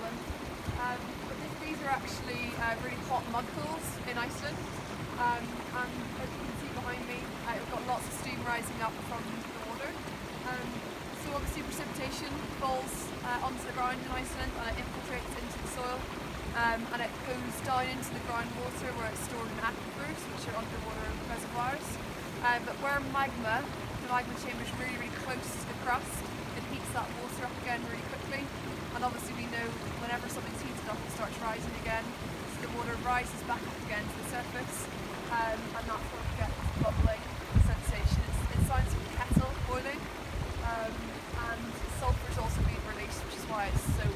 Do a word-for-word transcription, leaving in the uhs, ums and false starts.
Iceland. Um, but this, these are actually uh, really hot mud pools in Iceland. Um, and as you can see behind me, uh, we've got lots of steam rising up from the water. Um, so obviously precipitation falls uh, onto the ground in Iceland and it infiltrates into the soil. Um, and it goes down into the groundwater where it's stored in aquifers, which are underwater reservoirs. Uh, but where magma, the magma chamber is really, really close to the crust, it heats that water up again really quickly. And obviously we know whenever something's heated up, it starts rising again. So the water rises back up again to the surface, um, and that's where we get this bubbling sensation. It's, it sounds like a kettle boiling, um, and sulphur is also being released, which is why it's so